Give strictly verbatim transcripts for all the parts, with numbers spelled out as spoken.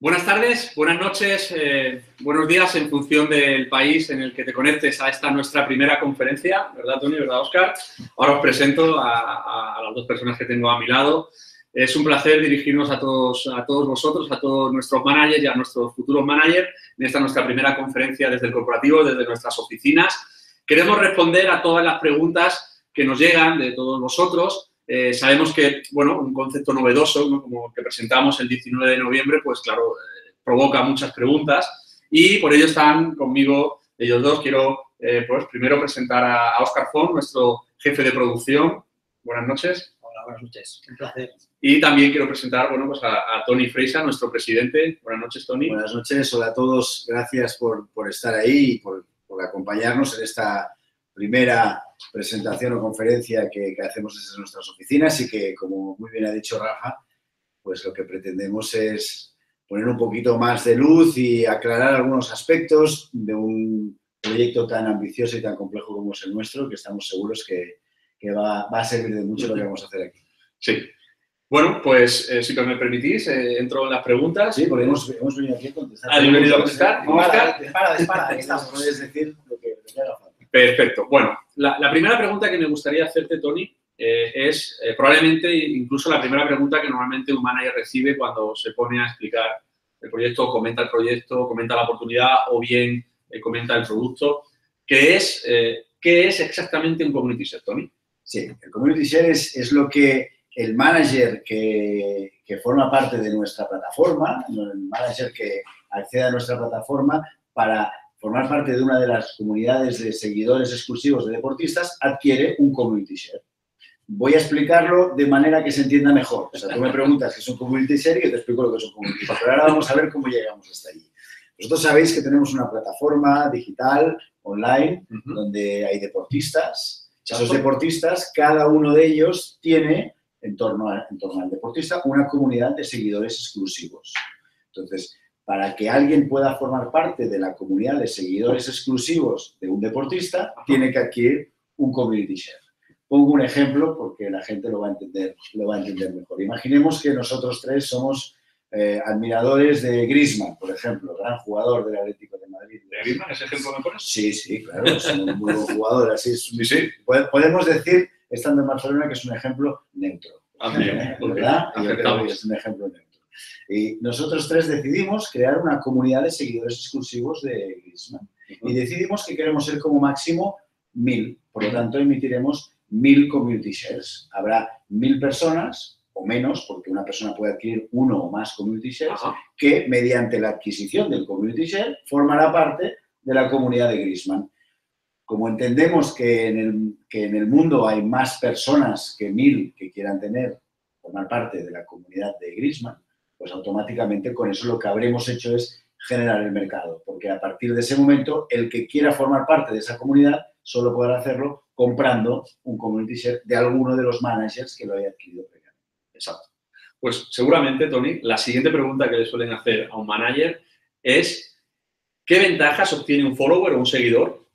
Buenas tardes, buenas noches, eh, buenos días en función del país en el que te conectes a esta nuestra primera conferencia, ¿verdad, Tony? ¿Verdad, Óscar? Ahora os presento a, a, a las dos personas que tengo a mi lado. Es un placer dirigirnos a todos, a todos vosotros, a todos nuestros managers y a nuestros futuros managers en esta nuestra primera conferencia desde el corporativo, desde nuestras oficinas. Queremos responder a todas las preguntas que nos llegan de todos vosotros. Eh, sabemos que, bueno, un concepto novedoso, ¿no?, como el que presentamos el diecinueve de noviembre, pues claro, eh, provoca muchas preguntas y por ello están conmigo ellos dos. Quiero, eh, pues, primero presentar a, a Óscar Font, nuestro jefe de producción. Buenas noches. Hola, buenas noches. Un placer. Y también quiero presentar, bueno, pues a, a Tony Freisa, nuestro presidente. Buenas noches, Tony. Buenas noches. Hola a todos. Gracias por, por estar ahí y por, por acompañarnos en esta primera presentación o conferencia que, que hacemos desde nuestras oficinas y que, como muy bien ha dicho Rafa, pues lo que pretendemos es poner un poquito más de luz y aclarar algunos aspectos de un proyecto tan ambicioso y tan complejo como es el nuestro, que estamos seguros que, que va, va a servir de mucho lo que vamos a hacer aquí. Sí. Bueno, pues eh, si me permitís, eh, entro en las preguntas. Sí, porque hemos, hemos venido aquí a contestar. ¿Has venido a contestar? No, para, dispara, dispara. Ahí Estamos. estamos. Puedes decir lo que, lo que haga falta. Perfecto. Bueno, la, la primera pregunta que me gustaría hacerte, Tony, eh, es eh, probablemente incluso la primera pregunta que normalmente un manager recibe cuando se pone a explicar el proyecto, comenta el proyecto, comenta la oportunidad o bien eh, comenta el producto, que es, eh, ¿qué es exactamente un Community Share, Tony? Sí, el Community Share es, es lo que el manager que, que forma parte de nuestra plataforma, el manager que accede a nuestra plataforma para formar parte de una de las comunidades de seguidores exclusivos de deportistas, adquiere un Community Share. Voy a explicarlo de manera que se entienda mejor. O sea, tú me preguntas qué es un Community Share y yo te explico lo que es un Community Share. Pero ahora vamos a ver cómo llegamos hasta allí. Vosotros sabéis que tenemos una plataforma digital, online, uh-huh, donde hay deportistas. Esos deportistas, cada uno de ellos tiene, en torno, a, en torno al deportista, una comunidad de seguidores exclusivos. Entonces, para que alguien pueda formar parte de la comunidad de seguidores exclusivos de un deportista, ajá, tiene que adquirir un Community Share. Pongo un ejemplo porque la gente lo va a entender, lo va a entender mejor. Imaginemos que nosotros tres somos eh, admiradores de Griezmann, por ejemplo, gran jugador del Atlético de Madrid. ¿De Griezmann ese ejemplo me pones? Sí, sí, claro, es un muy buen jugador. Así es, sí, sí. Podemos decir, estando en Barcelona, que es un ejemplo neutro. Ah, bien, ¿verdad? Yo creo que es un ejemplo neutro. Y nosotros tres decidimos crear una comunidad de seguidores exclusivos de Griezmann. Uh-huh. Y decidimos que queremos ser como máximo mil. Por lo tanto, emitiremos mil Community Shares. Habrá mil personas, o menos, porque una persona puede adquirir uno o más Community Shares, uh-huh, que mediante la adquisición del Community Share formará parte de la comunidad de Griezmann. Como entendemos que en el, que en el mundo hay más personas que mil que quieran tener, formar parte de la comunidad de Griezmann, pues automáticamente con eso lo que habremos hecho es generar el mercado, porque a partir de ese momento el que quiera formar parte de esa comunidad solo podrá hacerlo comprando un Community Share de alguno de los managers que lo haya adquirido previamente. Exacto. Pues seguramente, Tony, la siguiente pregunta que le suelen hacer a un manager es ¿qué ventajas obtiene un follower o un seguidor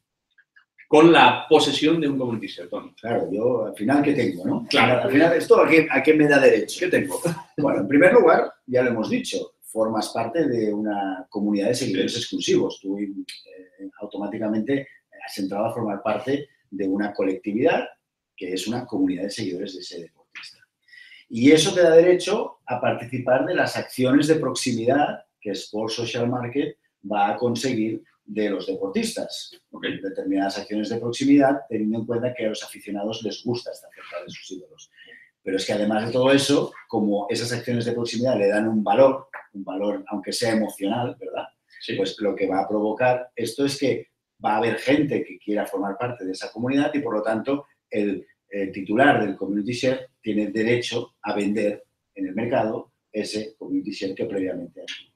con la posesión de un Community Share, Tony? Claro, yo al final, ¿qué tengo, no? Claro. Al final, ¿esto a qué, a qué me da derecho? ¿Qué tengo? Bueno, en primer lugar, ya lo hemos dicho, formas parte de una comunidad de seguidores, sí, exclusivos. Tú eh, automáticamente has entrado a formar parte de una colectividad que es una comunidad de seguidores de ese deportista. Y eso te da derecho a participar de las acciones de proximidad que Sport Social Market va a conseguir de los deportistas. Okay. Determinadas acciones de proximidad, teniendo en cuenta que a los aficionados les gusta estar cerca de sus ídolos. Pero es que además de todo eso, como esas acciones de proximidad le dan un valor, un valor aunque sea emocional, ¿verdad? Sí. Pues lo que va a provocar esto es que va a haber gente que quiera formar parte de esa comunidad y por lo tanto el, el titular del Community Share tiene derecho a vender en el mercado ese Community Share que previamente ha hecho.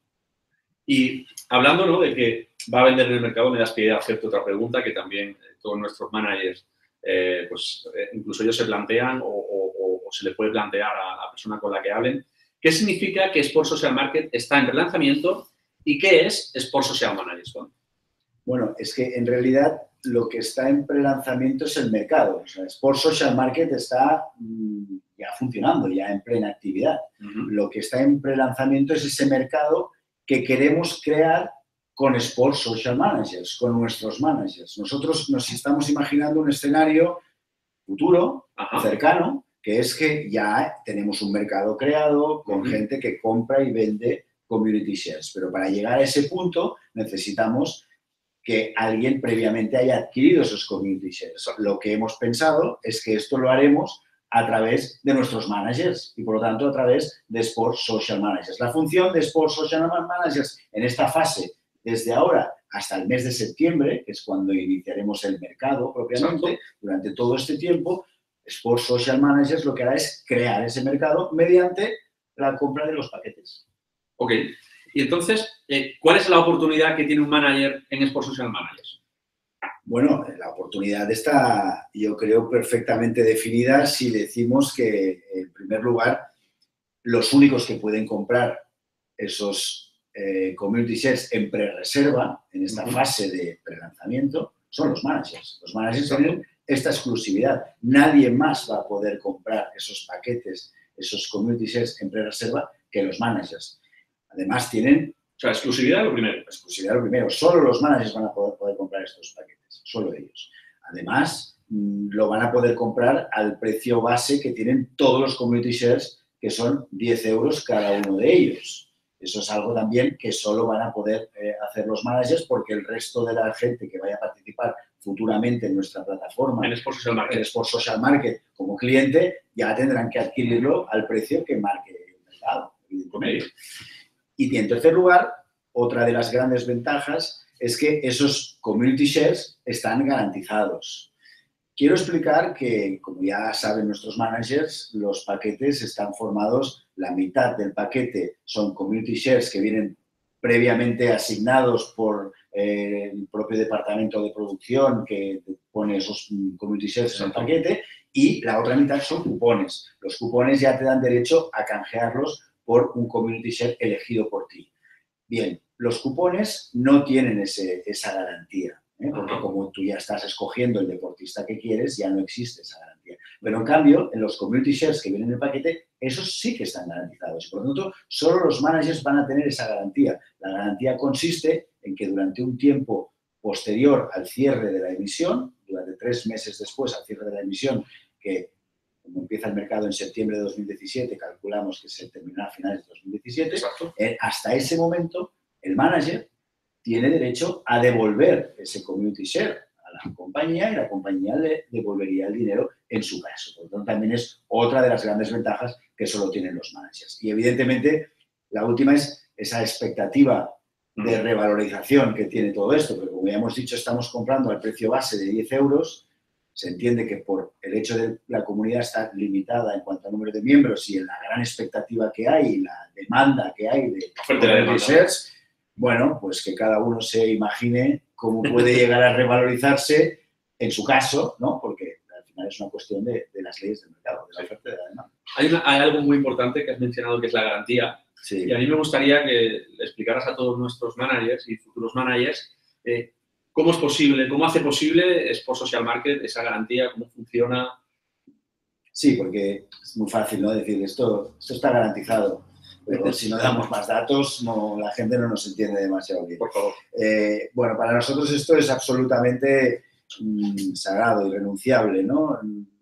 Y hablando, ¿no?, de que va a vender en el mercado, me das pie a hacerte otra pregunta que también eh, todos nuestros managers, eh, pues eh, incluso ellos se plantean o, o, o se le puede plantear a la persona con la que hablen. ¿Qué significa que Sport Social Market está en relanzamiento y qué es Sport Social Management? Bueno, es que en realidad lo que está en prelanzamiento es el mercado. O sea, Sport Social Market está mmm, ya funcionando, ya en plena actividad. Uh-huh. Lo que está en prelanzamiento es ese mercado que queremos crear con Sport Social Managers, con nuestros managers. Nosotros nos estamos imaginando un escenario futuro, Ajá. cercano, que es que ya tenemos un mercado creado con uh-huh. gente que compra y vende community shares. Pero para llegar a ese punto necesitamos que alguien previamente haya adquirido esos community shares. Lo que hemos pensado es que esto lo haremos a través de nuestros managers y, por lo tanto, a través de Sport Social Managers. La función de Sport Social Managers en esta fase, desde ahora hasta el mes de septiembre, que es cuando iniciaremos el mercado propiamente, Exacto. durante todo este tiempo, Sport Social Managers lo que hará es crear ese mercado mediante la compra de los paquetes. Ok. Y entonces, eh, ¿cuál es la oportunidad que tiene un manager en Sport Social Managers? Bueno, la oportunidad está, yo creo, perfectamente definida si decimos que, en primer lugar, los únicos que pueden comprar esos eh, community shares en pre-reserva, en esta uh-huh. fase de pre-lanzamiento, son los managers. Los managers Exacto. tienen esta exclusividad. Nadie más va a poder comprar esos paquetes, esos community shares en pre-reserva que los managers. Además, tienen... O sea, exclusividad lo primero. Exclusividad lo primero. Solo los managers van a poder, poder comprar estos paquetes. Solo ellos. Además, lo van a poder comprar al precio base que tienen todos los community shares, que son diez euros cada uno de ellos. Eso es algo también que solo van a poder eh, hacer los managers porque el resto de la gente que vaya a participar futuramente en nuestra plataforma, en Sport Social Market, en Sport Social Market como cliente, ya tendrán que adquirirlo al precio que marque el mercado, evidentemente. Y en tercer lugar, otra de las grandes ventajas es que esos community shares están garantizados. Quiero explicar que, como ya saben nuestros managers, los paquetes están formados, la mitad del paquete son community shares que vienen previamente asignados por eh, el propio departamento de producción que pone esos community shares en el paquete, y la otra mitad son cupones. Los cupones ya te dan derecho a canjearlos por un community share elegido por ti. Bien, los cupones no tienen ese, esa garantía, ¿eh? porque como tú ya estás escogiendo el deportista que quieres, ya no existe esa garantía. Pero en cambio, en los community shares que vienen en el paquete, esos sí que están garantizados. Por lo tanto, solo los managers van a tener esa garantía. La garantía consiste en que durante un tiempo posterior al cierre de la emisión, durante tres meses después al cierre de la emisión, que como empieza el mercado en septiembre de dos mil diecisiete, calculamos que se terminará a finales de dos mil diecisiete, eh, hasta ese momento el manager tiene derecho a devolver ese community share a la compañía y la compañía le devolvería el dinero en su caso. Por lo tanto, también es otra de las grandes ventajas que solo tienen los managers. Y evidentemente, la última es esa expectativa de revalorización que tiene todo esto, porque como ya hemos dicho, estamos comprando al precio base de diez euros, se entiende que por el hecho de que la comunidad está limitada en cuanto a número de miembros y en la gran expectativa que hay y la demanda que hay de community shares, bueno, pues que cada uno se imagine cómo puede llegar a revalorizarse en su caso, ¿no? Porque al final es una cuestión de, de las leyes del mercado, de la oferta y de la demanda. Hay, una, hay algo muy importante que has mencionado, que es la garantía. Sí. Y a mí me gustaría que le explicaras a todos nuestros managers y futuros managers eh, cómo es posible, cómo hace posible Sport Social Market esa garantía, cómo funciona. Sí, porque es muy fácil, ¿no? Decir, esto, esto está garantizado. Pero si no damos más datos, no, la gente no nos entiende demasiado bien. Por favor. Eh, bueno, para nosotros esto es absolutamente mmm, sagrado, irrenunciable, ¿no?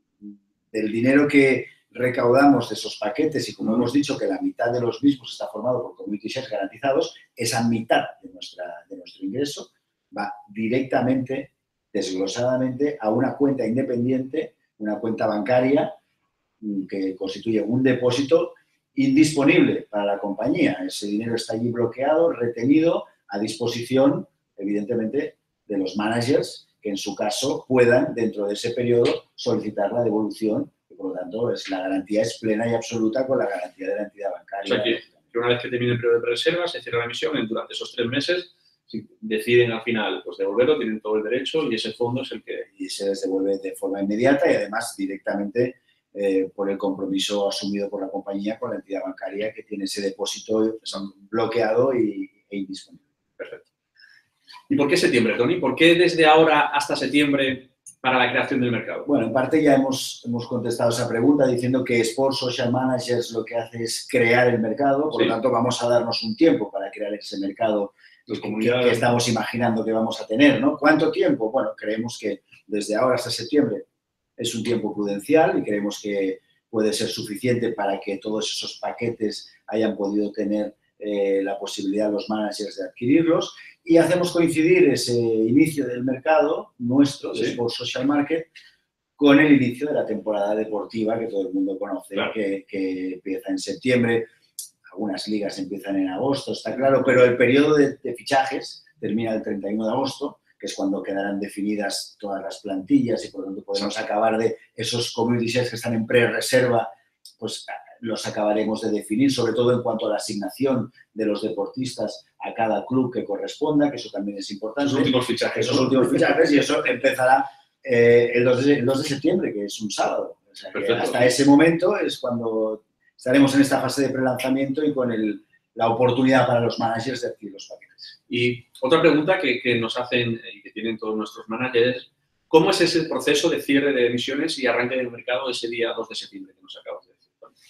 Del dinero que recaudamos de esos paquetes, y como hemos dicho que la mitad de los mismos está formado por community shares garantizados, esa mitad de, nuestra, de nuestro ingreso va directamente, desglosadamente, a una cuenta independiente, una cuenta bancaria que constituye un depósito indisponible para la compañía. Ese dinero está allí bloqueado, retenido, a disposición, evidentemente, de los managers que en su caso puedan, dentro de ese periodo, solicitar la devolución y, por lo tanto, es, la garantía es plena y absoluta con la garantía de la entidad bancaria. O sea que, que una vez que termine el periodo de reserva, se cierra la emisión, y durante esos tres meses, si deciden al final pues, devolverlo, tienen todo el derecho y ese fondo es el que... Y se les devuelve de forma inmediata y, además, directamente Eh, por el compromiso asumido por la compañía con la entidad bancaria que tiene ese depósito bloqueado y, e indisponible. Perfecto. ¿Y por qué septiembre, Tony? ¿Por qué desde ahora hasta septiembre para la creación del mercado? Bueno, en parte ya hemos, hemos contestado esa pregunta diciendo que Sport Social Managers lo que hace es crear el mercado, por sí. lo tanto vamos a darnos un tiempo para crear ese mercado que, que, comunidades. que estamos imaginando que vamos a tener, ¿no? ¿Cuánto tiempo? Bueno, creemos que desde ahora hasta septiembre es un tiempo prudencial y creemos que puede ser suficiente para que todos esos paquetes hayan podido tener eh, la posibilidad los managers de adquirirlos, y hacemos coincidir ese inicio del mercado nuestro, de Sí. Sports Social Market, con el inicio de la temporada deportiva que todo el mundo conoce, Claro. que, que empieza en septiembre. Algunas ligas empiezan en agosto, está claro, pero el periodo de, de fichajes termina el treinta y uno de agosto, que es cuando quedarán definidas todas las plantillas y por lo tanto podemos acabar de esos community shares que están en pre-reserva, pues los acabaremos de definir, sobre todo en cuanto a la asignación de los deportistas a cada club que corresponda, que eso también es importante. Esos últimos fichajes. Esos últimos fichajes, y eso empezará eh, el, dos de, el dos de septiembre, que es un sábado. O sea, que hasta ese momento es cuando estaremos en esta fase de prelanzamiento y con el, la oportunidad para los managers de adquirir los paquetes. Y otra pregunta que, que nos hacen y que tienen todos nuestros managers, ¿cómo es ese proceso de cierre de emisiones y arranque del mercado ese día dos de septiembre que nos acabas de decir?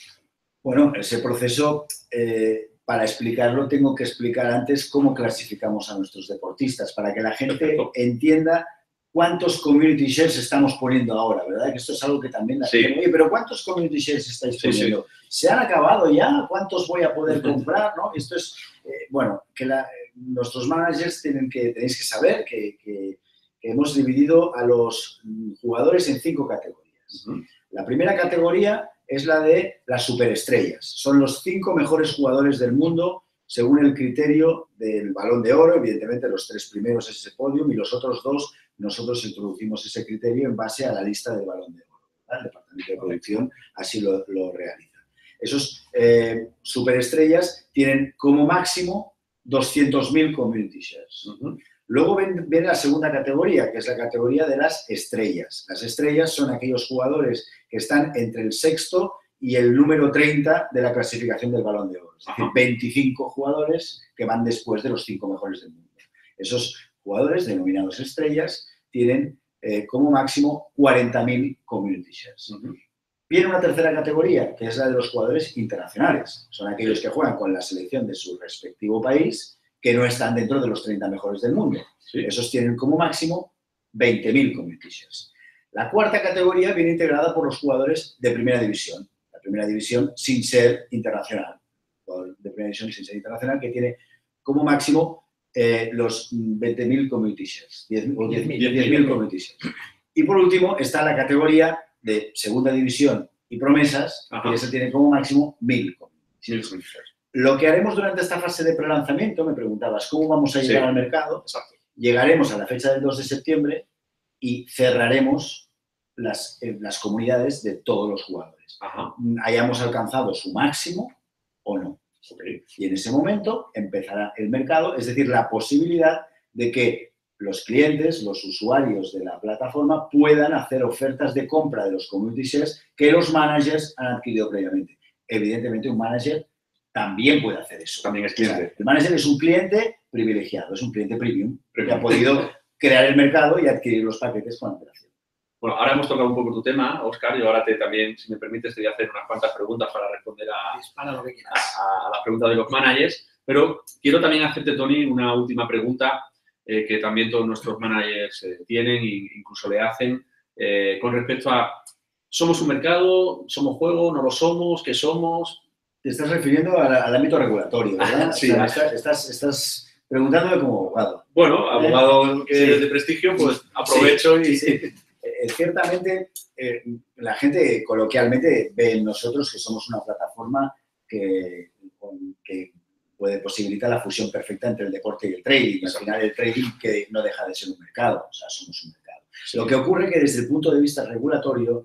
Bueno, ese proceso, eh, para explicarlo, tengo que explicar antes cómo clasificamos a nuestros deportistas, para que la gente Perfecto. entienda cuántos community shares estamos poniendo ahora, ¿verdad? Que esto es algo que también la Sí. gente, oye, pero ¿cuántos community shares estáis Sí, poniendo? sí. ¿Se han acabado ya? ¿Cuántos voy a poder comprar? ¿No? Esto es, eh, bueno, que la, nuestros managers tienen que, tenéis que saber que, que, que hemos dividido a los jugadores en cinco categorías. Uh-huh. La primera categoría es la de las superestrellas. Son los cinco mejores jugadores del mundo según el criterio del Balón de Oro. Evidentemente, los tres primeros es ese podium y los otros dos, nosotros introducimos ese criterio en base a la lista del Balón de Oro, ¿verdad? El Departamento de Producción así lo, lo realiza. Esos eh, superestrellas tienen como máximo doscientos mil community shares. Uh-huh. Luego viene la segunda categoría, que es la categoría de las estrellas. Las estrellas son aquellos jugadores que están entre el sexto y el número treinta de la clasificación del Balón de Oro. Es decir, Ajá. veinticinco jugadores que van después de los cinco mejores del mundo. Esos jugadores, denominados estrellas, tienen eh, como máximo cuarenta mil community shares. Uh-huh. Viene una tercera categoría, que es la de los jugadores internacionales. Son aquellos que juegan con la selección de su respectivo país, que no están dentro de los treinta mejores del mundo. Sí. Esos tienen como máximo veinte mil community shares. La cuarta categoría viene integrada por los jugadores de primera división. La primera división sin ser internacional. De primera división sin ser internacional, que tiene como máximo eh, los veinte mil community shares. diez mil community shares. Y por último está la categoría de segunda división y promesas, Ajá. que esa tiene como máximo mil community shares. mil shares. Lo que haremos durante esta fase de prelanzamiento, me preguntabas, ¿cómo vamos a llegar Sí. al mercado? Exacto. Llegaremos a la fecha del dos de septiembre y cerraremos las, eh, las comunidades de todos los jugadores. Ajá. Hayamos alcanzado su máximo o no. Okay. Y en ese momento empezará el mercado, es decir, la posibilidad de que los clientes, los usuarios de la plataforma puedan hacer ofertas de compra de los community shares que los managers han adquirido previamente. Evidentemente, un manager también puede hacer eso. También es cliente. O sea, el manager es un cliente privilegiado, es un cliente premium, Premium. que ha podido crear el mercado y adquirir los paquetes con antelación. Bueno, ahora hemos tocado un poco tu tema, Óscar, y ahora te, también, si me permites, te voy a hacer unas cuantas preguntas para responder a, Dispara lo que quieras. a, a las preguntas de los managers, pero quiero también hacerte, Tony, una última pregunta eh, que también todos nuestros managers eh, tienen e incluso le hacen eh, con respecto a ¿somos un mercado? ¿Somos juego? ¿No lo somos? ¿Qué somos? Te estás refiriendo al, al ámbito regulatorio, ¿verdad? Sí. O sea, estás, estás, estás preguntándome como abogado. Bueno, abogado que Sí. es de prestigio, pues aprovecho y... Sí, sí. Eh, ciertamente, eh, la gente coloquialmente ve en nosotros que somos una plataforma que, con- que puede posibilitar la fusión perfecta entre el deporte y el trading. Y al final el trading que no deja de ser un mercado, o sea, somos un mercado. Sí. Lo que ocurre es que desde el punto de vista regulatorio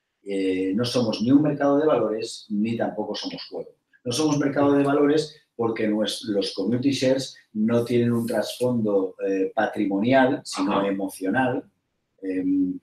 eh, no somos ni un mercado de valores ni tampoco somos juego. No somos mercado de valores porque nues- los community shares no tienen un trasfondo eh, patrimonial, sino Ajá. emocional. Eh,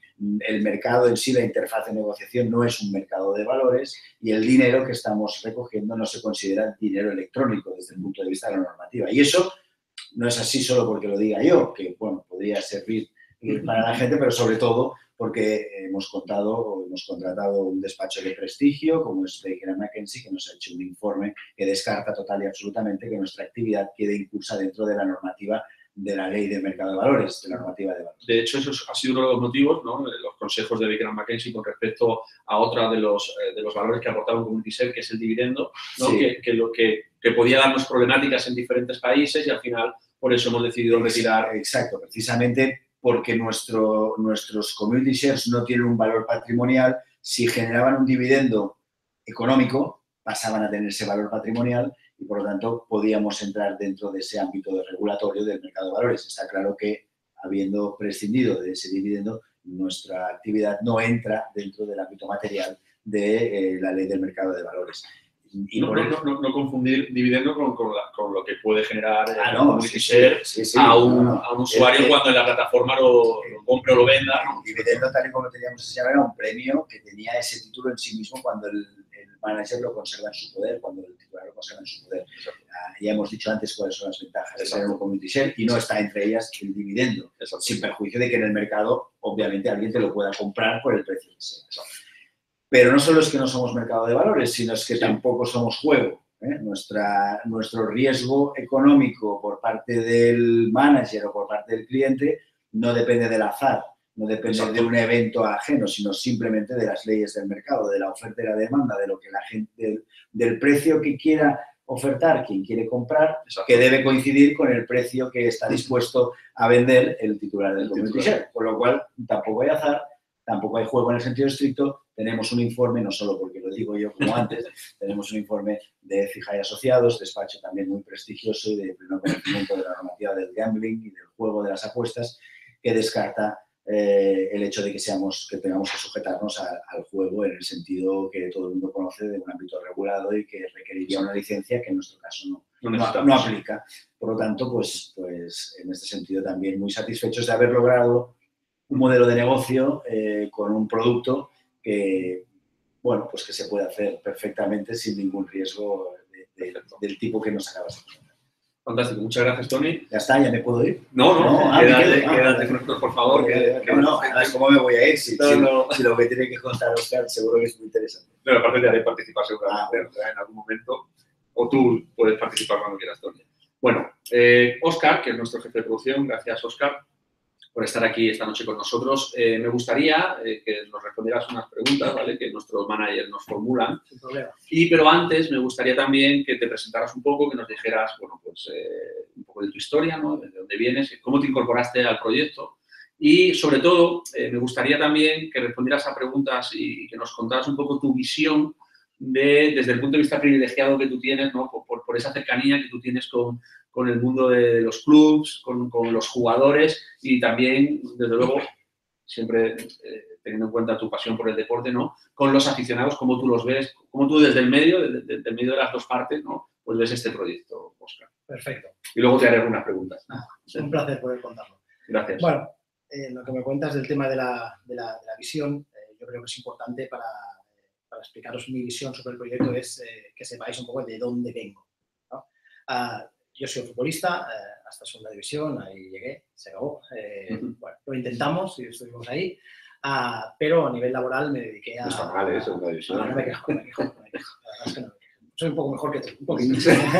el mercado en sí, la interfaz de negociación, no es un mercado de valores y el dinero que estamos recogiendo no se considera dinero electrónico desde el punto de vista de la normativa. Y eso no es así solo porque lo diga yo, que bueno, podría servir para la gente, pero sobre todo porque hemos contado, hemos contratado un despacho de prestigio, como es Baker McKenzie, que nos ha hecho un informe que descarta total y absolutamente que nuestra actividad quede incursa dentro de la normativa de la ley del mercado de valores, de la normativa de valores. De hecho, eso ha sido uno de los motivos, ¿no?, de los consejos de Baker McKenzie con respecto a otra de los, eh, de los valores que aportaba un Community Share, que es el dividendo, ¿no? Sí. que, que, lo que, que podía darnos problemáticas en diferentes países y al final por eso hemos decidido retirar. Exacto, precisamente porque nuestro, nuestros Community Shares no tienen un valor patrimonial. Si generaban un dividendo económico, pasaban a tener ese valor patrimonial y, por lo tanto, podíamos entrar dentro de ese ámbito regulatorio del mercado de valores. Está claro que, habiendo prescindido de ese dividendo, nuestra actividad no entra dentro del ámbito material de eh, la ley del mercado de valores. Y no, no, no, no confundir dividendo con, con, la, con lo que puede generar ah, el no, Community sí, Share sí, sí, a, un, no, no. a un usuario el, cuando en la plataforma lo, lo compre o lo venda, ¿no? El dividendo, tal y como teníamos que llamar, era un premio que tenía ese título en sí mismo cuando el, el manager lo conserva en su poder, cuando el titular lo conserva en su poder. Ah, ya hemos dicho antes cuáles son las ventajas de tener un Community Share y no está entre ellas el dividendo, Exacto. Sin perjuicio de que en el mercado, obviamente, alguien te lo pueda comprar por el precio que sea. Pero no solo es que no somos mercado de valores, sino es que sí. tampoco somos juego. ¿eh? Nuestra, nuestro riesgo económico por parte del manager o por parte del cliente no depende del azar, no depende Exacto. de un evento ajeno, sino simplemente de las leyes del mercado, de la oferta y la demanda, de lo que la gente, del, del precio que quiera ofertar quien quiere comprar, Exacto. que debe coincidir con el precio que está dispuesto a vender el titular del Community Share. Con lo cual, tampoco hay azar, tampoco hay juego en el sentido estricto. Tenemos un informe, no solo porque lo digo yo como antes, tenemos un informe de Fija y Asociados, despacho también muy prestigioso y de pleno conocimiento de la normativa del gambling y del juego de las apuestas, que descarta eh, el hecho de que, seamos, que tengamos que sujetarnos a, al juego en el sentido que todo el mundo conoce de un ámbito regulado y que requeriría una licencia que en nuestro caso no, no, no, no aplica. Por lo tanto, pues, pues en este sentido también muy satisfechos de haber logrado un modelo de negocio eh, con un producto que, bueno, pues que se puede hacer perfectamente sin ningún riesgo de, de, del tipo que nos acabas de contar. Fantástico, muchas gracias, Tony. ¿Ya está? ¿Ya me puedo ir? No, no, no ah, quédate, quedo, quédate ah, con nosotros, por favor. Que, no, no, además, ¿cómo me voy a ir? Si, no, si, no. si lo que tiene que contar Óscar seguro que es muy interesante. Pero aparte te haré participar seguramente ah, bueno. en algún momento, o tú puedes participar cuando quieras, Tony. Bueno, eh, Óscar, que es nuestro jefe de producción, gracias, Óscar, por estar aquí esta noche con nosotros. Eh, me gustaría eh, que nos respondieras unas preguntas, ¿vale?, que nuestros managers nos formulan. Sin problema. Y, pero antes, me gustaría también que te presentaras un poco, que nos dijeras, bueno, pues, eh, un poco de tu historia, ¿no?, de dónde vienes, cómo te incorporaste al proyecto. Y, sobre todo, eh, me gustaría también que respondieras a preguntas y que nos contaras un poco tu visión de, desde el punto de vista privilegiado que tú tienes, ¿no?, por, por esa cercanía que tú tienes con, con el mundo de los clubs, con, con los jugadores y también, desde luego, siempre eh, teniendo en cuenta tu pasión por el deporte, ¿no?, con los aficionados, cómo tú los ves, cómo tú desde el medio, desde, desde el medio de las dos partes, ¿no?, pues ves este proyecto, Óscar. Perfecto. Y luego te haré algunas preguntas. Ah, es un placer poder contarlo. Gracias. Bueno, eh, lo que me cuentas del tema de la, de la, de la visión, eh, yo creo que es importante para, para explicaros mi visión sobre el proyecto, es eh, que sepáis un poco de dónde vengo, ¿no? Ah, yo soy futbolista, eh, hasta segunda división, ahí llegué, se acabó. Eh, uh-huh. Bueno, lo intentamos y estuvimos ahí, ah, pero a nivel laboral me dediqué a... No está mal, ¿eh? Segunda división. No, no me quejo, no me quejo, no me quejo. La verdad es que no me quejo. Soy un poco mejor que tú, un poquito.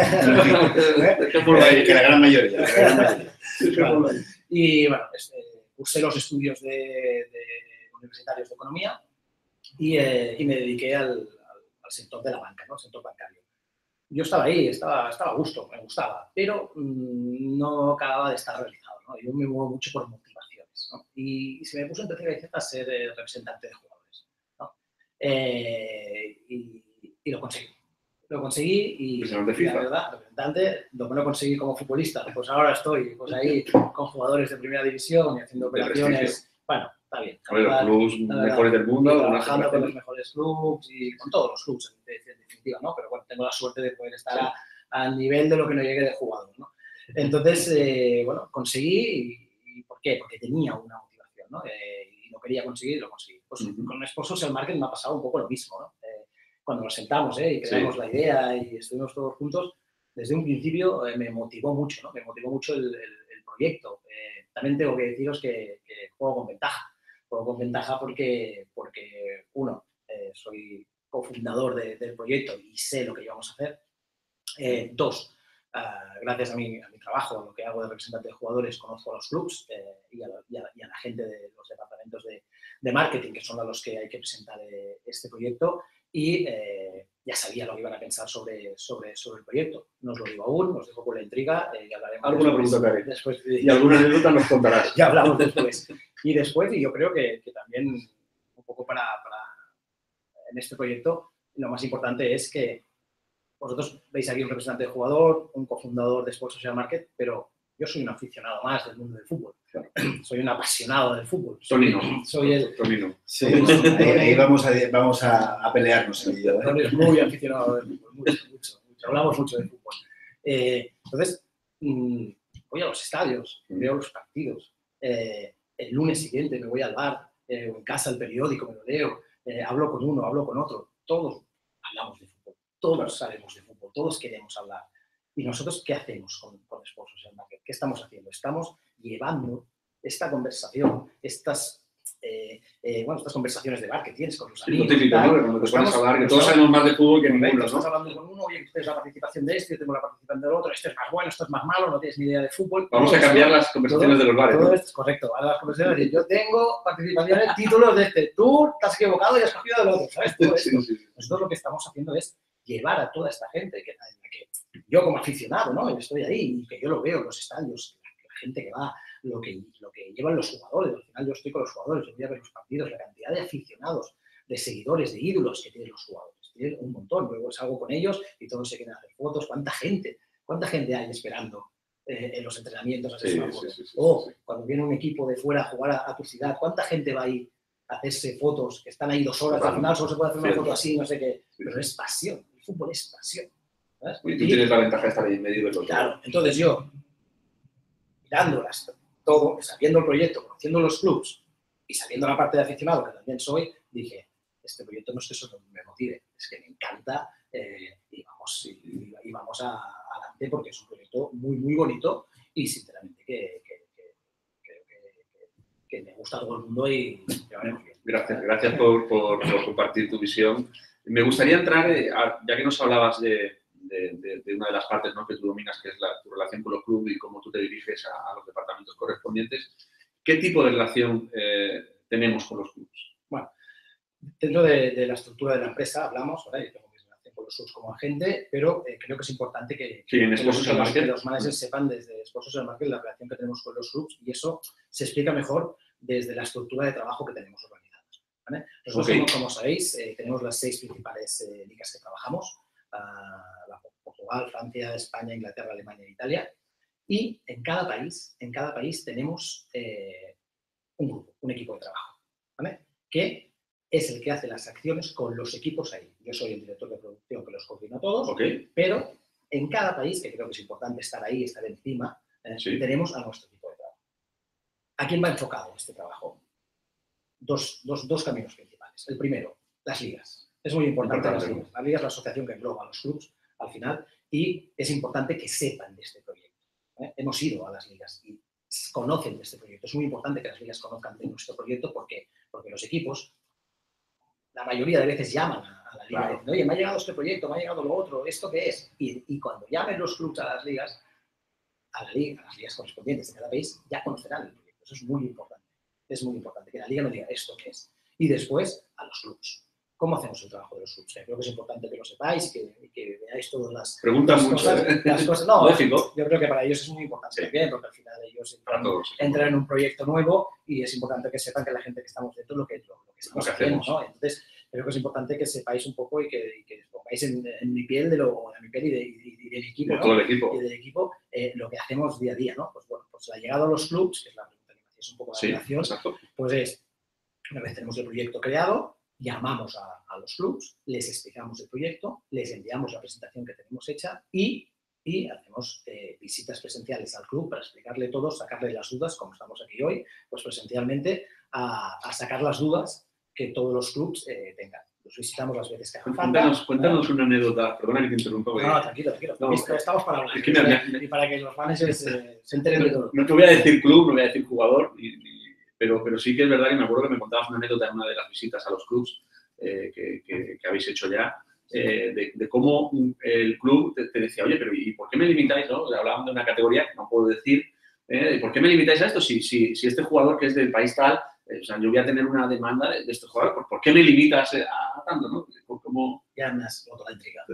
Que la gran mayoría. La gran mayoría. Bueno, y bueno, este, cursé los estudios de, de universitarios de economía y, eh, y me dediqué al, al, al sector de la banca, ¿no?, el sector bancario. Yo estaba ahí, estaba, estaba a gusto, me gustaba, pero mmm, no acababa de estar realizado, ¿no? Yo me muevo mucho por motivaciones, ¿no? Y, y se me puso en tercera licencia a ser eh, representante de jugadores, ¿no? Eh, y, y lo conseguí. Lo conseguí y, y la verdad, representante, lo que no conseguí como futbolista, pues ahora estoy pues ahí con jugadores de primera división y haciendo operaciones. Bueno, está bien. Con los clubs mejores del mundo. Trabajando con los mejores clubs y con todos los clubs, en definitiva, ¿no? Pero bueno, tengo la suerte de poder estar sí. a, al nivel de lo que no llegué de jugador, ¿no? Entonces, eh, bueno, conseguí. Y, y ¿por qué? Porque tenía una motivación, ¿no? Eh, y lo quería conseguir y lo conseguí. Pues uh-huh. Con Sport Social Marketing me ha pasado un poco lo mismo, ¿no? Eh, cuando nos sentamos ¿eh? y creamos sí. la idea y estuvimos todos juntos, desde un principio eh, me motivó mucho, ¿no? Me motivó mucho el, el, el proyecto. Eh, también tengo que deciros que, que juego con ventaja. Juego con ventaja porque, porque uno, eh, soy cofundador de, del proyecto y sé lo que íbamos a hacer. Eh, dos, uh, gracias a mi, a mi trabajo, a lo que hago de representante de jugadores, conozco a los clubs eh, y, a la, y, a, y a la gente de los departamentos de, de marketing, que son a los que hay que presentar eh, este proyecto, y eh, ya sabía lo que iban a pensar sobre, sobre, sobre el proyecto. No os lo digo aún, os dejo con la intriga eh, y hablaremos. ¿Alguna después, pregunta, Karen? Después, y alguna anécdota nos contarás. Ya hablamos después. Y después, y yo creo que, que también un poco para, para en este proyecto, lo más importante es que vosotros veis aquí un representante de jugador, un cofundador de Sports Social Market, pero yo soy un aficionado más del mundo del fútbol. Claro. Soy un apasionado del fútbol. Tonino. Soy el... Tonino. Sí, ahí, ahí vamos, a, vamos a, a pelearnos. ¿eh? Tonino es muy aficionado del fútbol, mucho, mucho, mucho. Hablamos mucho de fútbol. Eh, entonces, mmm, voy a los estadios, veo los partidos. Eh, el lunes siguiente me voy al bar, eh, o en casa el periódico, me lo leo, eh, hablo con uno, hablo con otro. Todos hablamos de fútbol. Todos sabemos de fútbol, todos queremos hablar. ¿Y nosotros qué hacemos con, con Sports Social Market? ¿Qué estamos haciendo? Estamos llevando esta conversación, estas, eh, eh, bueno, estas conversaciones de bar que tienes con los amigos. Sí, lo típico, ¿no? Cuando te pones a hablar, que todos sabemos más de fútbol que ninguno, ¿no? Estás hablando con uno, oye, esta es la participación de este, yo tengo la participación del otro, este es más bueno, esto es más malo, no tienes ni idea de fútbol. Vamos todo a cambiar eso, las conversaciones todo, de los bares, todo ¿no? esto es correcto. Ahora las conversaciones, yo tengo participación en títulos de este, tú te has equivocado y has cogido del otro, ¿sabes? Todo esto. Sí, sí, sí. Nosotros lo que estamos haciendo es llevar a toda esta gente, que, que yo como aficionado, ¿no? Yo estoy ahí y que yo lo veo en los estadios, la gente que va, lo que, lo que llevan los jugadores. Al final yo estoy con los jugadores, yo voy a ver los partidos, la cantidad de aficionados, de seguidores, de ídolos que tienen los jugadores. Tienen un montón. Luego salgo con ellos y todos se quieren hacer fotos. ¿Cuánta gente? ¿Cuánta gente hay esperando eh, en los entrenamientos a hacer sí, una foto? Sí, sí, sí, o sí. cuando viene un equipo de fuera a jugar a, a tu ciudad, ¿cuánta gente va ahí a hacerse fotos? Que están ahí dos horas, al final solo se puede hacer una foto así, no sé qué. Sí, pero es pasión. El fútbol es pasión. ¿Sabes? Y tú tienes la ventaja de estar ahí en medio de los. Claro, entonces yo, mirándolas todo, sabiendo el proyecto, conociendo los clubs y sabiendo la parte de aficionado, que también soy, dije, este proyecto no es que eso me motive, es que me encanta eh, y vamos, y, y vamos a, a adelante porque es un proyecto muy, muy bonito y sinceramente que, que, que, que, que, que me gusta a todo el mundo y llevaremos bien. Gracias, gracias por, por, por compartir tu visión. Me gustaría entrar, eh, a, ya que nos hablabas de, de, de, de una de las partes, ¿no?, que tú dominas, que es la, tu relación con los clubes y cómo tú te diriges a, a los departamentos correspondientes, ¿qué tipo de relación eh, tenemos con los clubes? Bueno, dentro de, de la estructura de la empresa hablamos, ¿verdad? Yo tengo mi relación con los clubes como agente, pero eh, creo que es importante que, sí, en que, los, que, los, que los managers sepan desde Sports Social Market la relación que tenemos con los clubes y eso se explica mejor desde la estructura de trabajo que tenemos organizada. ¿Vale? Nosotros, okay. como, como sabéis, eh, tenemos las seis principales eh, ligas que trabajamos, uh, la Portugal, Francia, España, Inglaterra, Alemania e Italia, y en cada país, en cada país tenemos eh, un grupo, un equipo de trabajo, ¿vale? Que es el que hace las acciones con los equipos ahí. Yo soy el director de producción que los coordina a todos, okay. pero en cada país, que creo que es importante estar ahí, estar encima, eh, sí. tenemos a nuestro equipo de trabajo. ¿A quién va enfocado este trabajo? Dos, dos, dos caminos principales. El primero, las ligas. Es muy importante las ligas. La liga es la asociación que engloba a los clubes al final y es importante que sepan de este proyecto. ¿eh? Hemos ido a las ligas y conocen de este proyecto. Es muy importante que las ligas conozcan de nuestro proyecto porque, porque los equipos, la mayoría de veces llaman a, a la liga claro. diciendo, oye, me ha llegado este proyecto, me ha llegado lo otro, ¿esto qué es? Y, y cuando llamen los clubes a las ligas, a, la liga, a las ligas correspondientes de cada país, ya conocerán el proyecto. Eso es muy importante. Es muy importante que la liga nos diga esto qué es. Y después, a los clubes. ¿Cómo hacemos el trabajo de los clubes? Creo que es importante que lo sepáis y que, que veáis todas las, Preguntan las mucho, cosas. ¿eh? Las cosas. No, lógico. Yo creo que para ellos es muy importante sí. también, porque al final ellos entran, todos, entran en un proyecto nuevo y es importante que sepan que la gente que estamos dentro lo que, lo, lo que estamos lo que haciendo, hacemos. ¿no? Entonces, creo que es importante que sepáis un poco y que, y que os pongáis en, en mi piel de lo, en mi piel y, de, y, y del equipo, de ¿no? todo el equipo. Y del equipo, eh, lo que hacemos día a día, ¿no? Pues bueno, pues la llegada a los clubes, que es la pregunta que me hacéis un poco la sí, relación, exacto. pues es, una vez tenemos el proyecto creado, llamamos a, a los clubes, les explicamos el proyecto, les enviamos la presentación que tenemos hecha y, y hacemos eh, visitas presenciales al club para explicarle todo, sacarle las dudas, como estamos aquí hoy, pues presencialmente a, a sacar las dudas que todos los clubes eh, tengan. los visitamos las veces que haga falta. Cuéntanos, cuéntanos una anécdota, perdona que te interrumpa. No, no, tranquilo, tranquilo. No, Estamos para hablar. Es que me, me, y para que los managers eh, se enteren de todo. No te voy a decir club, no voy a decir jugador, ni, ni, pero, pero sí que es verdad y me acuerdo que me contabas una anécdota en una de las visitas a los clubs eh, que, que, que habéis hecho ya, eh, de, de cómo el club te, te decía, oye, pero ¿y por qué me limitáis? ¿No? Hablaban de una categoría que no puedo decir, eh, ¿por qué me limitáis a esto? Si, si, si este jugador que es del país tal, eh, o sea, yo voy a tener una demanda de, de este jugador, ¿por, ¿por qué me limitas a, a tanto? ¿No? ¿Cómo? Ya me has roto la intriga.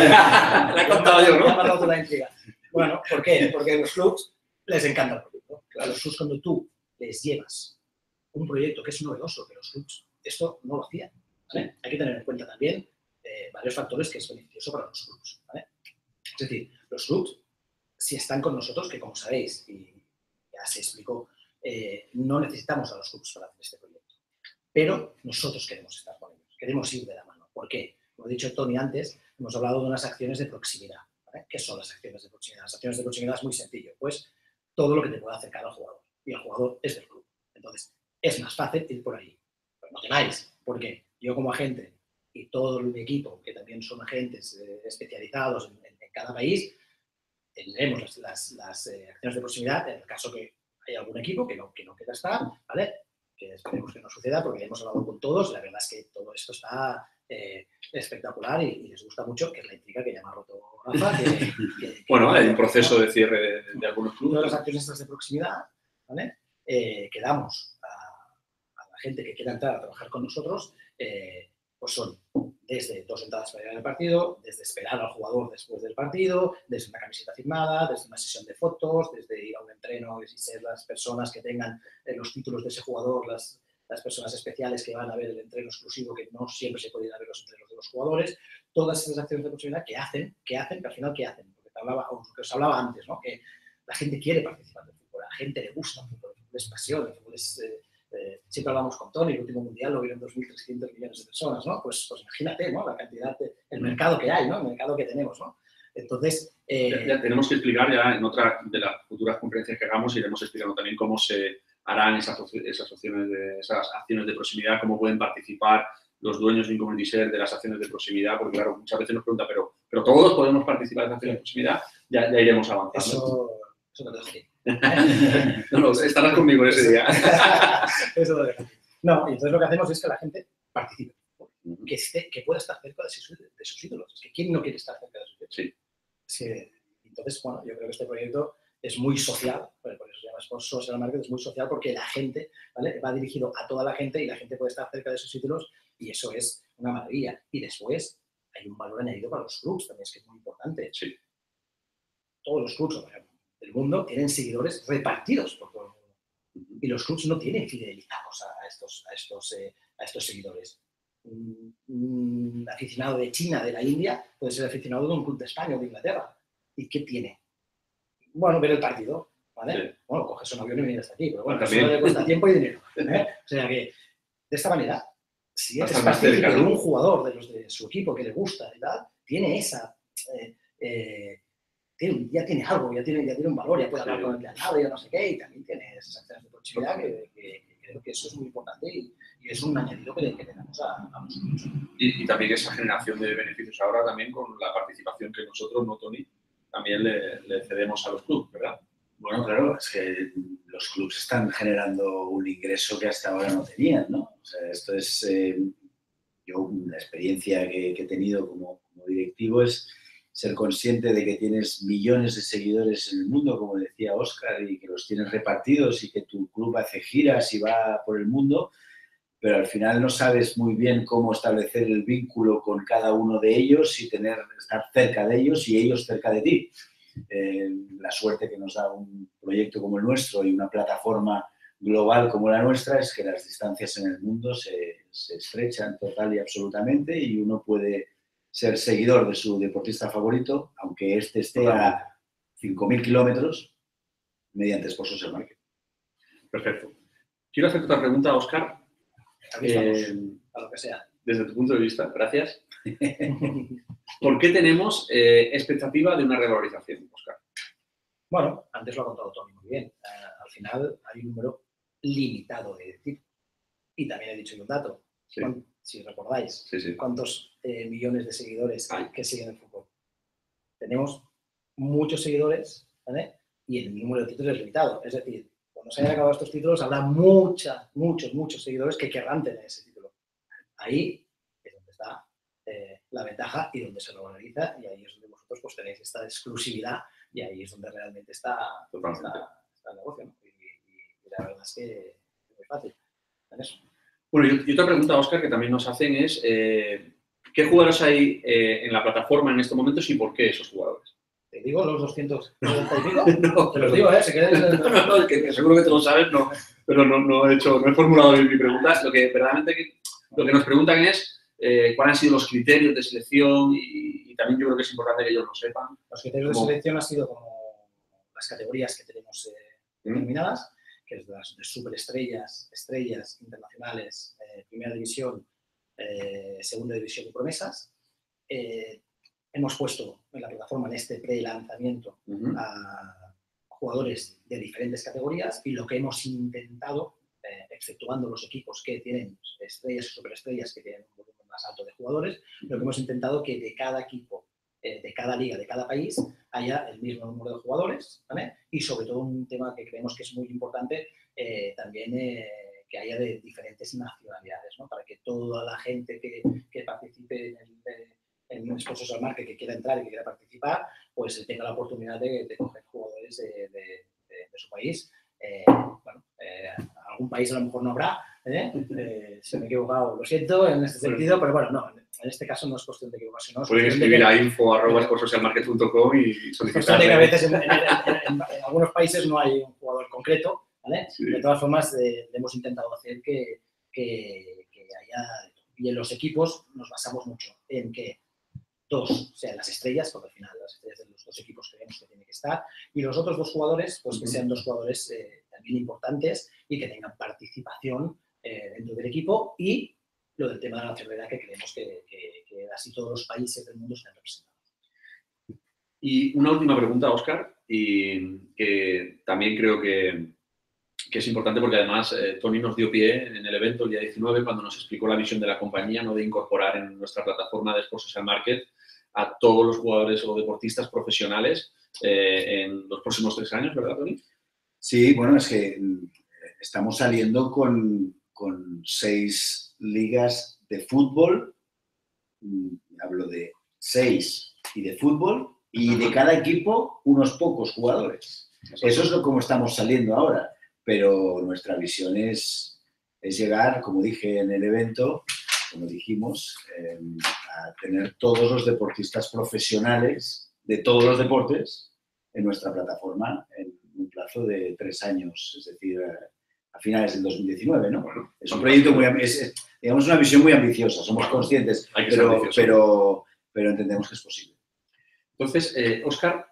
La he contado yo, ¿no? Ya me has roto la intriga. Bueno, ¿por qué? Porque a los clubs les encanta el producto. A los clubs, cuando tú les llevas un proyecto que es novedoso, que los clubs esto no lo hacían, ¿vale? Hay que tener en cuenta también eh, varios factores que es beneficioso para los clubs, ¿vale? Es decir, los clubs, si están con nosotros, que como sabéis, y ya se explicó, eh, no necesitamos a los clubs para hacer este proyecto, pero nosotros queremos estar con ellos, queremos ir de la mano. ¿Por qué? Como ha dicho Tony antes, hemos hablado de unas acciones de proximidad. ¿Vale? ¿Qué son las acciones de proximidad? Las acciones de proximidad es muy sencillo, pues todo lo que te pueda acercar al jugador, y el jugador es del club. Entonces, es más fácil ir por ahí. Pero no temáis, porque yo como agente y todo mi equipo, que también son agentes eh, especializados en, en, en cada país, tendremos las, las, las eh, acciones de proximidad en el caso que haya algún equipo que no, que no quiera estar, ¿vale? Que esperemos que no suceda porque hemos hablado con todos, la verdad es que todo esto está eh, espectacular y, y les gusta mucho, que es la intriga que ya me ha roto Rafa. Que, que, que, bueno, que, hay un proceso de cierre de, de algunos clubes. Todas las acciones estas de proximidad, ¿vale? Eh, que damos a, a la gente que quiera entrar a trabajar con nosotros, eh, pues son desde dos entradas para ir al partido, desde esperar al jugador después del partido, desde una camiseta firmada, desde una sesión de fotos, desde ir a un entreno y ser las personas que tengan eh, los títulos de ese jugador, las, las personas especiales que van a ver el entreno exclusivo, que no siempre se puede ir a ver los entrenos de los jugadores, todas esas acciones de proximidad que hacen, que hacen, que al final, ¿qué hacen? Porque te hablaba, o que os hablaba antes, ¿no? Que la gente quiere participar del fútbol, a la gente le gusta el fútbol, el fútbol es pasión, el fútbol es... Eh, Eh, siempre hablamos con Tony, el último mundial lo vieron dos mil trescientos millones de personas, ¿no? Pues, pues imagínate, ¿no? La cantidad, de, el mercado que hay, ¿no? El mercado que tenemos, ¿no? Entonces... Eh... Ya, ya tenemos que explicar ya en otra de las futuras conferencias que hagamos, iremos explicando también cómo se harán esas, esas, opciones de, esas acciones de proximidad, cómo pueden participar los dueños de un community share de las acciones de proximidad, porque claro, muchas veces nos preguntan, pero, pero todos podemos participar en las acciones de proximidad, ya, ya iremos avanzando. Eso, eso te lo dejo aquí. No, no, estarás conmigo en ese día. Eso lo dejo aquí. No, y entonces lo que hacemos es que la gente participe, que, esté, que pueda estar cerca de sus, de sus ídolos. Es que ¿quién no quiere estar cerca de sus ídolos? Sí. Es que, entonces, bueno, yo creo que este proyecto es muy social, por eso se llama Sport Social Market, es muy social porque la gente, ¿vale? Va dirigido a toda la gente y la gente puede estar cerca de sus ídolos y eso es una maravilla. Y después hay un valor añadido para los clubs también, es que es muy importante. Sí. Todos los clubs, por ejemplo, del mundo tienen seguidores repartidos por todo el mundo. Y los clubs no tienen fidelizados a estos, a estos, eh, a estos seguidores. Un, un aficionado de China, de la India, puede ser aficionado de un club de España o de Inglaterra. ¿Y qué tiene? Bueno, ver el partido, ¿vale? Sí. Bueno, coges un avión y vienes hasta aquí, pero bueno, eso le cuesta tiempo y dinero. ¿eh? O sea que, de esta manera, si es partícipe de un jugador de los de su equipo que le gusta y tal, tiene esa... Eh, eh, Tiene, ya tiene algo, ya tiene, ya tiene un valor, ya puede hablar sí. con el de al lado, ya no sé qué, y también tiene esas acciones de proximidad que, que, que creo que eso es muy importante y, y es un añadido que le, que le damos a, a nosotros. Y, y también esa generación de beneficios ahora también con la participación que nosotros, no Tony, también le, le cedemos a los clubes, ¿verdad? Bueno, claro, es que los clubes están generando un ingreso que hasta ahora no tenían, ¿no? O sea, esto es, eh, yo, la experiencia que, que he tenido como, como directivo es ser consciente de que tienes millones de seguidores en el mundo, como decía Óscar, y que los tienes repartidos y que tu club hace giras y va por el mundo, pero al final no sabes muy bien cómo establecer el vínculo con cada uno de ellos y tener, estar cerca de ellos y ellos cerca de ti. Eh, la suerte que nos da un proyecto como el nuestro y una plataforma global como la nuestra es que las distancias en el mundo se, se estrechan total y absolutamente y uno puede ser seguidor de su deportista favorito, aunque este esté a cinco mil kilómetros, mediante Sport Social Market. Perfecto. Quiero hacerte otra pregunta, Óscar. Aquí estamos, eh, a lo que sea. Desde tu punto de vista, gracias. ¿Por qué tenemos eh, expectativa de una revalorización, Óscar? Bueno, antes lo ha contado Tony muy bien. Uh, al final hay un número limitado de decir. Y también he dicho yo un dato. Sí. Si recordáis, Sí, sí. cuántos eh, millones de seguidores Ay. que siguen el fútbol. Tenemos muchos seguidores, ¿vale? Y el número de títulos es limitado. Es decir, cuando se hayan acabado estos títulos, habrá mucha, muchos, muchos seguidores que querrán tener ese título. Ahí es donde está eh, la ventaja y donde se lo valoriza, y ahí es donde vosotros pues, tenéis esta exclusividad, y ahí es donde realmente está, está, está el negocio, ¿no? Y, y, y la verdad es que es muy fácil. ¿En eso? Bueno, y otra pregunta, Óscar, que también nos hacen es, eh, ¿qué jugadores hay eh, en la plataforma en estos momentos y por qué esos jugadores? ¿Te digo los doscientos noventa y pico? No, te los digo, ¿eh? Se quedan en el... no, no, no, que seguro que te lo sabes, no, pero no, no, he hecho, no he formulado bien mi pregunta. Lo que verdaderamente lo que nos preguntan es eh, cuáles han sido los criterios de selección y, y también yo creo que es importante que ellos lo sepan. Los criterios como... de selección han sido como las categorías que tenemos eh, determinadas, ¿Mm? que es de las de superestrellas, estrellas internacionales, eh, primera división, eh, segunda división y promesas. Eh, hemos puesto en la plataforma, en este pre-lanzamiento, uh-huh. a jugadores de diferentes categorías, y lo que hemos intentado, eh, exceptuando los equipos que tienen estrellas o superestrellas que tienen un volumen más alto de jugadores, uh-huh. lo que hemos intentado que de cada equipo, eh, de cada liga, de cada país, haya el mismo número de jugadores, ¿vale? Y sobre todo un tema que creemos que es muy importante, eh, también eh, que haya de diferentes nacionalidades, ¿no? Para que toda la gente que, que participe en el... De, en un Sponsors al Market que quiera entrar y que quiera participar, pues tenga la oportunidad de, de coger jugadores de, de, de, de su país. Eh, bueno, eh, algún país a lo mejor no habrá, ¿eh? Eh, si me he equivocado, lo siento en este sentido, pero bueno, no, en este caso no es cuestión de equivocarse, ¿no? Pueden escribir a info arroba sponsorsals al market punto com y solicitar. Es cuestión de que a veces en, en, en, en, en algunos países no hay un jugador concreto, ¿vale? Sí. De todas formas, eh, hemos intentado hacer que, que, que haya... Y en los equipos nos basamos mucho en que dos sean las estrellas, porque al final las estrellas de los dos equipos creemos que tienen que estar, y los otros dos jugadores, pues que sean dos jugadores eh, también importantes y que tengan participación eh, dentro del equipo, y lo del tema de la nacionalidad, que creemos que, que, que así todos los países del mundo están representados. Y una última pregunta, Óscar, y que también creo que, que es importante porque además eh, Tony nos dio pie en el evento el día diecinueve cuando nos explicó la visión de la compañía, ¿no? De incorporar en nuestra plataforma de Sponsors al Market a todos los jugadores o deportistas profesionales eh, en los próximos tres años, ¿verdad, Tony? Sí, bueno, es que estamos saliendo con, con seis ligas de fútbol, hablo de seis y de fútbol, y de cada equipo unos pocos jugadores. Eso es lo como estamos saliendo ahora, pero nuestra visión es, es llegar, como dije en el evento, como dijimos, eh, a tener todos los deportistas profesionales de todos los deportes en nuestra plataforma en un plazo de tres años, es decir, a finales del dos mil diecinueve, ¿no? Bueno, es un proyecto muy, es, digamos, una visión muy ambiciosa, somos conscientes, pero, pero, pero entendemos que es posible. Entonces, eh, Óscar,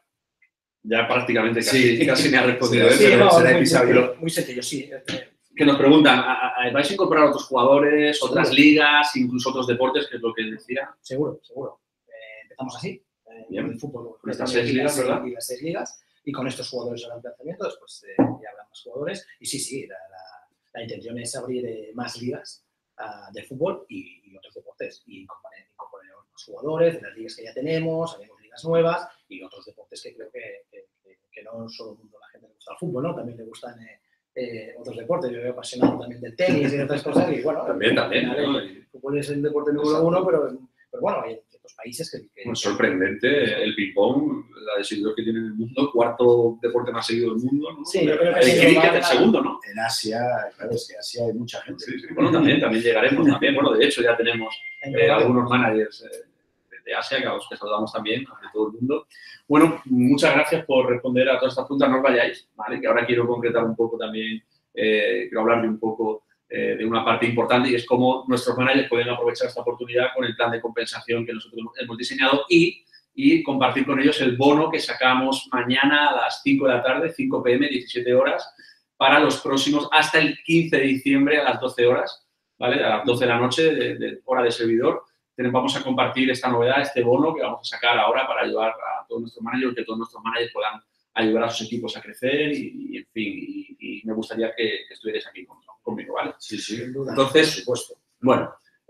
ya prácticamente casi, sí. casi me ha respondido. Sí, ¿eh? no, será muy, episodio. Muy, muy sencillo, sí. Que nos preguntan, ¿vais a incorporar otros jugadores, seguro. otras ligas, incluso otros deportes, que es lo que decía? Seguro, seguro. Eh, empezamos así, eh, con el fútbol. Con estas seis ligas, ¿verdad? Y las seis ligas, y con estos jugadores al lanzamiento, después eh, ya habrá más jugadores. Y sí, sí, la, la, la intención es abrir eh, más ligas uh, de fútbol y, y otros deportes. Y incorporar, incorporar más jugadores de las ligas que ya tenemos, haremos ligas nuevas y otros deportes que creo que, que, que, que no solo el mundo, la gente le gusta el fútbol, ¿no? También le gustan... Eh, Eh, otros deportes. Yo he apasionado también del tenis y de otras cosas y bueno, también, también, final, ¿no? El fútbol es el deporte número uno, pero, pero bueno, hay ciertos países que... que bueno, sorprendente, el ping-pong, la de seguidores que tiene en el mundo, cuarto deporte más seguido del mundo, ¿no? Sí, yo creo que el es cricket, el segundo, ¿no? En Asia, claro, es que en Asia hay mucha gente. Sí, sí. Bueno, también, también llegaremos, también, bueno, de hecho ya tenemos eh, algunos managers eh, de Asia, que a los que saludamos también, de todo el mundo. Bueno, muchas gracias por responder a todas estas preguntas, no os vayáis, ¿vale? Que ahora quiero concretar un poco también, eh, quiero hablar de un poco eh, de una parte importante y es cómo nuestros managers pueden aprovechar esta oportunidad con el plan de compensación que nosotros hemos diseñado y, y compartir con ellos el bono que sacamos mañana a las cinco de la tarde, cinco pe eme, diecisiete horas, para los próximos, hasta el quince de diciembre a las doce horas, ¿vale? A las doce de la noche, de, de hora de servidor. Vamos a compartir esta novedad, este bono que vamos a sacar ahora para ayudar a todos nuestros managers, que todos nuestros managers puedan ayudar a sus equipos a crecer y, y en fin, y, y me gustaría que, que estuvierais aquí con, conmigo, ¿vale? Sí, sí. Entonces, por supuesto. Bueno,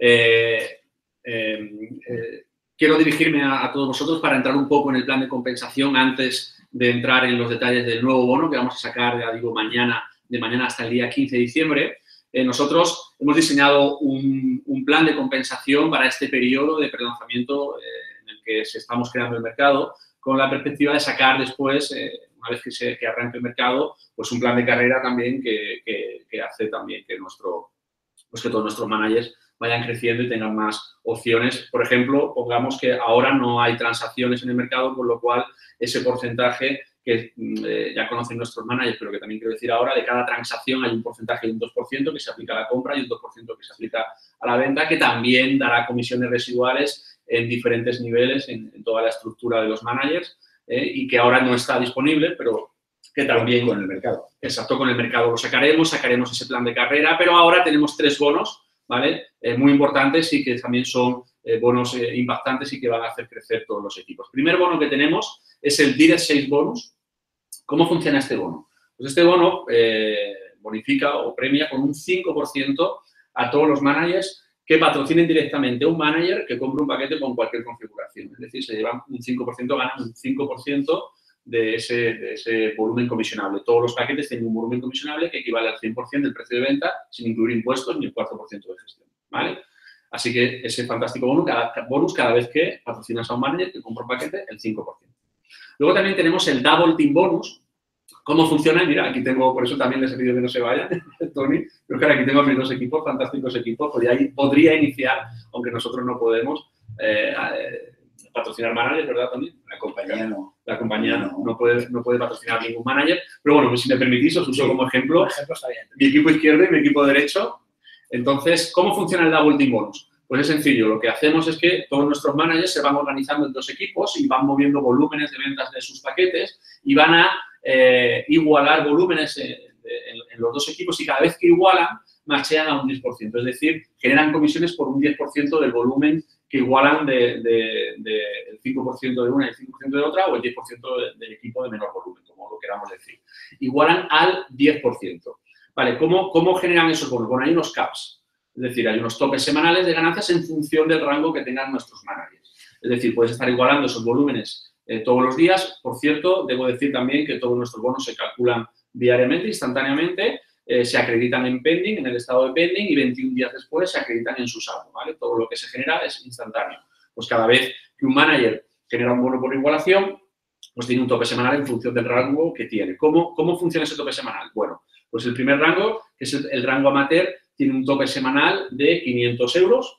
Eh, eh, eh, quiero dirigirme a, a todos vosotros para entrar un poco en el plan de compensación antes de entrar en los detalles del nuevo bono que vamos a sacar, ya digo, mañana, de mañana hasta el día quince de diciembre. Eh, nosotros hemos diseñado un, un plan de compensación para este periodo de prelanzamiento eh, en el que se estamos creando el mercado, con la perspectiva de sacar después, eh, una vez que, se, que arranque el mercado, pues un plan de carrera también que, que, que hace también que, nuestro, pues que todos nuestros managers vayan creciendo y tengan más opciones. Por ejemplo, pongamos que ahora no hay transacciones en el mercado, con lo cual ese porcentaje que eh, ya conocen nuestros managers, pero que también quiero decir ahora, de cada transacción hay un porcentaje de un dos por ciento que se aplica a la compra y un dos por ciento que se aplica a la venta, que también dará comisiones residuales en diferentes niveles en, en toda la estructura de los managers eh, y que ahora no está disponible, pero que también... Con el mercado. Exacto, con el mercado lo sacaremos, sacaremos ese plan de carrera, pero ahora tenemos tres bonos, ¿vale? Eh, muy importantes y que también son eh, bonos eh, impactantes y que van a hacer crecer todos los equipos. El primer bono que tenemos es el Direct Sales Bonus. ¿Cómo funciona este bono? Pues este bono eh, bonifica o premia con un cinco por ciento a todos los managers que patrocinen directamente a un manager que compre un paquete con cualquier configuración. Es decir, se llevan un cinco por ciento, ganan un cinco por ciento de ese, de ese volumen comisionable. Todos los paquetes tienen un volumen comisionable que equivale al cien por ciento del precio de venta sin incluir impuestos ni el cuatro por ciento de gestión, ¿vale? Así que ese fantástico bono, cada, bonus cada vez que patrocinas a un manager que compra un paquete, el cinco por ciento. Luego también tenemos el Double Team Bonus. ¿Cómo funciona? Mira, aquí tengo, por eso también les he pedido que no se vayan, Tony. Pero claro, aquí tengo a mis dos equipos, fantásticos equipos. Podría, podría iniciar, aunque nosotros no podemos, eh, eh, patrocinar managers, ¿verdad, Tony? La compañía no. La compañía no, no, puede, no puede patrocinar ningún manager. Pero bueno, si me permitís, os uso sí, como ejemplo, por ejemplo está bien. Mi equipo izquierdo y mi equipo derecho. Entonces, ¿cómo funciona el Double Team Bonus? Pues es sencillo, lo que hacemos es que todos nuestros managers se van organizando en dos equipos y van moviendo volúmenes de ventas de sus paquetes y van a eh, igualar volúmenes en, en, en los dos equipos y cada vez que igualan, machean a un diez por ciento. Es decir, generan comisiones por un diez por ciento del volumen que igualan del de, de, de cinco por ciento de una y el cinco por ciento de otra o el diez por ciento del de equipo de menor volumen, como lo queramos decir. Igualan al diez por ciento. Vale, ¿cómo, cómo generan esos bonos? Bueno, hay unos caps. Es decir, hay unos topes semanales de ganancias en función del rango que tengan nuestros managers. Es decir, puedes estar igualando esos volúmenes eh, todos los días. Por cierto, debo decir también que todos nuestros bonos se calculan diariamente, instantáneamente, eh, se acreditan en pending, en el estado de pending, y veintiún días después se acreditan en su saldo, ¿vale? Todo lo que se genera es instantáneo. Pues cada vez que un manager genera un bono por igualación, pues tiene un tope semanal en función del rango que tiene. ¿Cómo, cómo funciona ese tope semanal? Bueno, pues el primer rango, que es el, el rango amateur, tiene un tope semanal de quinientos euros.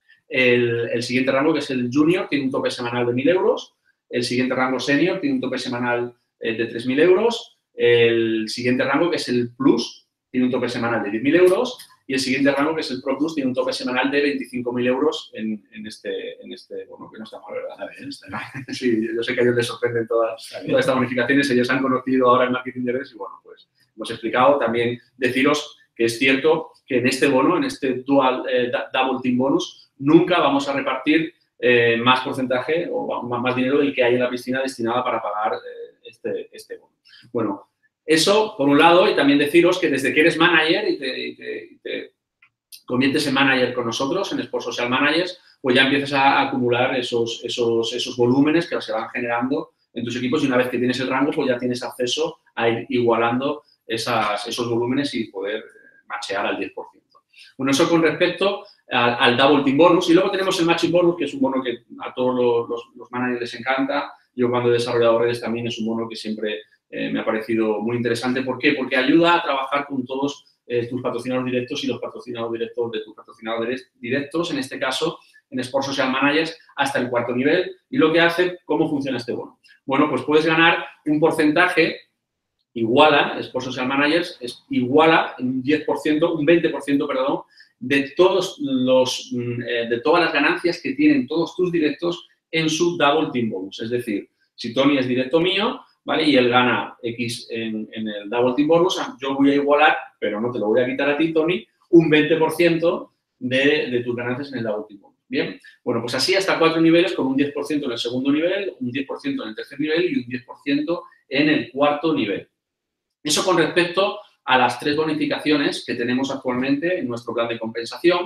El, el siguiente rango, que es el junior, tiene un tope semanal de mil euros. El siguiente rango senior tiene un tope semanal eh, de tres mil euros. El siguiente rango, que es el plus, tiene un tope semanal de diez mil euros. Y el siguiente rango, que es el Pro Plus, tiene un tope semanal de veinticinco mil euros en, en, este, en este, bueno, que no está mal, ¿verdad? Está bien, está bien. Sí, yo sé que a ellos les sorprenden todas, todas estas bonificaciones. Ellos han conocido ahora el marketing de redes y, bueno, pues hemos explicado. También deciros que es cierto que en este bono, en este Dual eh, Double Team Bonus, nunca vamos a repartir eh, más porcentaje o más dinero del que hay en la piscina destinada para pagar eh, este, este bono. Bueno, eso por un lado, y también deciros que desde que eres manager y te, y te, y te conviertes en manager con nosotros, en Sport Social Managers, pues ya empiezas a acumular esos, esos, esos volúmenes que se van generando en tus equipos y una vez que tienes el rango, pues ya tienes acceso a ir igualando esas, esos volúmenes y poder machear al diez por ciento. Bueno, eso con respecto al, al Double Team Bonus. Y luego tenemos el Matching Bonus, que es un bono que a todos los, los, los managers les encanta. Yo cuando he desarrollado redes también es un bono que siempre eh, me ha parecido muy interesante. ¿Por qué? Porque ayuda a trabajar con todos eh, tus patrocinadores directos y los patrocinadores directos de tus patrocinadores directos, en este caso en Sport Social Managers, hasta el cuarto nivel. Y lo que hace, ¿cómo funciona este bono? Bueno, pues puedes ganar un porcentaje. Iguala, Sport Social Managers, es iguala un diez por ciento, un veinte por ciento, perdón, de, todos los, eh, de todas las ganancias que tienen todos tus directos en su Double Team Bonus. Es decir, si Tony es directo mío, ¿vale? Y él gana X en, en el Double Team Bonus, yo voy a igualar, pero no te lo voy a quitar a ti, Tony, un veinte por ciento de, de tus ganancias en el Double Team Bonus. Bien, bueno, pues así hasta cuatro niveles, con un diez por ciento en el segundo nivel, un diez por ciento en el tercer nivel y un diez por ciento en el cuarto nivel. Eso con respecto a las tres bonificaciones que tenemos actualmente en nuestro plan de compensación,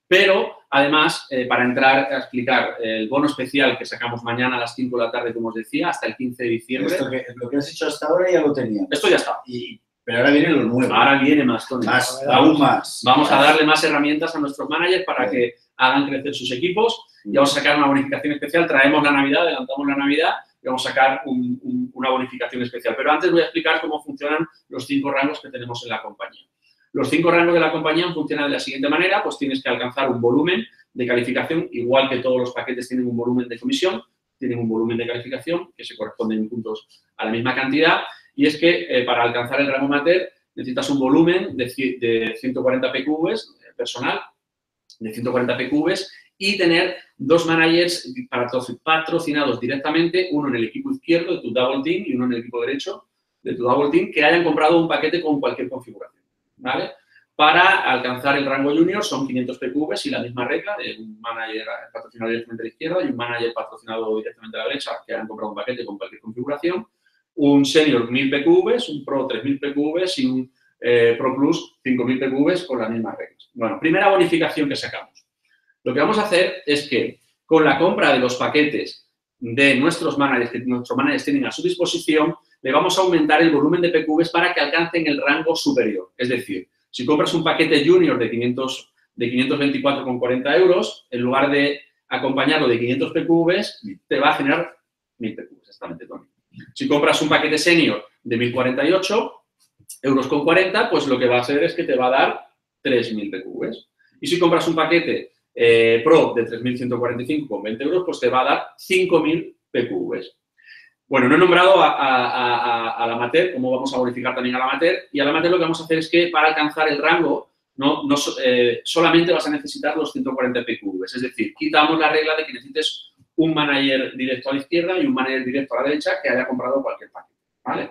Pero, además, eh, para entrar a explicar el bono especial que sacamos mañana a las cinco de la tarde, como os decía, hasta el quince de diciembre. Esto que, lo que has hecho hasta ahora ya lo tenía. Esto ya está. Y, pero ahora viene lo nuevo. Ahora viene más, Tony. Más, Vamos, aún más. Vamos a darle más herramientas a nuestros managers para sí. que hagan crecer sus equipos. Y vamos a sacar una bonificación especial. Traemos la Navidad, adelantamos la Navidad y vamos a sacar un, un, una bonificación especial. Pero antes voy a explicar cómo funcionan los cinco rangos que tenemos en la compañía. Los cinco rangos de la compañía funcionan de la siguiente manera. Pues tienes que alcanzar un volumen de calificación, igual que todos los paquetes tienen un volumen de comisión, tienen un volumen de calificación que se corresponde en puntos a la misma cantidad. Y es que eh, para alcanzar el rango Mater necesitas un volumen de, de ciento cuarenta P Q Vs eh, personal, de ciento cuarenta P Q Vs, y tener dos managers patrocinados directamente, uno en el equipo izquierdo de tu Double Team y uno en el equipo derecho de tu Double Team, que hayan comprado un paquete con cualquier configuración, ¿vale? Para alcanzar el rango junior son quinientos P Q Vs y la misma regla de un manager patrocinado directamente a la izquierda y un manager patrocinado directamente a la derecha que hayan comprado un paquete con cualquier configuración. Un senior mil P Q Vs, un pro tres mil P Q Vs y un eh, pro plus cinco mil P Q Vs con las mismas reglas. Bueno, primera bonificación que sacamos. Lo que vamos a hacer es que con la compra de los paquetes de nuestros managers que nuestros managers tienen a su disposición, le vamos a aumentar el volumen de P Q Vs para que alcancen el rango superior. Es decir, si compras un paquete junior de, quinientos, de quinientos veinticuatro con cuarenta euros, en lugar de acompañarlo de quinientos P Q Vs, te va a generar mil P Q Vs, exactamente, Tony. Si compras un paquete senior de mil cuarenta y ocho euros con cuarenta, pues lo que va a hacer es que te va a dar tres mil P Q Vs. Y si compras un paquete eh, Pro de tres mil ciento cuarenta y cinco con veinte euros, pues te va a dar cinco mil P Q Vs. Bueno, no he nombrado a, a, a, a la Mater, como vamos a bonificar también a la Mater, y a la Mater lo que vamos a hacer es que para alcanzar el rango, no, no eh, solamente vas a necesitar los ciento cuarenta P Q Vs, es decir, quitamos la regla de que necesites un manager directo a la izquierda y un manager directo a la derecha que haya comprado cualquier paquete, ¿vale?